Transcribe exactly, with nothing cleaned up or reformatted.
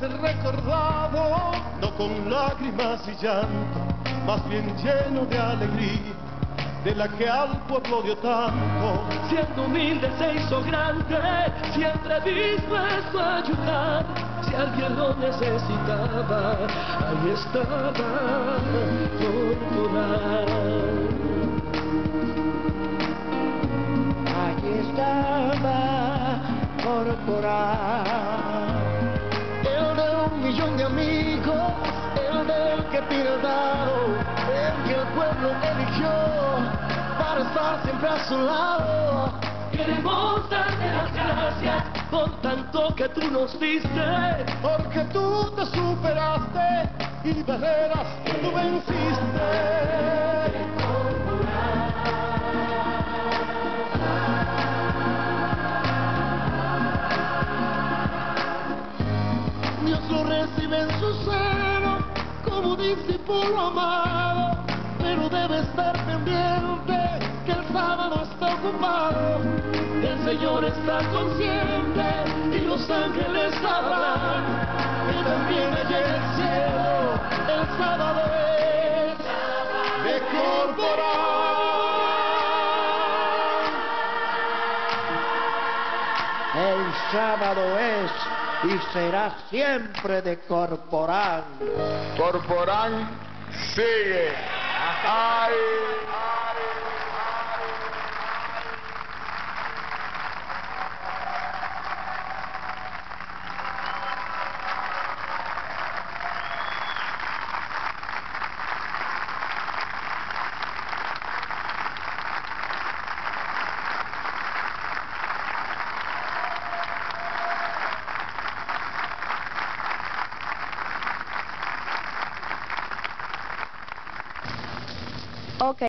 ser recordado, no con lágrimas y llanto, más bien lleno de alegría, de la que al pueblo dio tanto. Siendo humilde se hizo grande, siempre dispuesto a ayudar. Si alguien lo necesitaba, ahí estaba Corporal. Allí estaba Corporal. El de un millón de amigos, el del que pide dado, el que el pueblo eligió para estar siempre a su lado. Queremos darte las gracias por tanto que tú nos diste, Porque tú te superaste y barreras tú venciste. Dios lo recibe en su seno como discípulo amado, pero debe estar pendiente que el sábado está ocupado. el Señor está consciente y los ángeles hablan, Y también allá en el cielo el sábado es de Corporal. El sábado es y será siempre de Corporal. Corporal sigue. Ay. Ok.